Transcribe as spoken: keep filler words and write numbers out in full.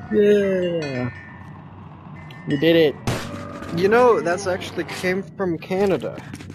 Yeah. We did it. You know, that's actually came from Canada.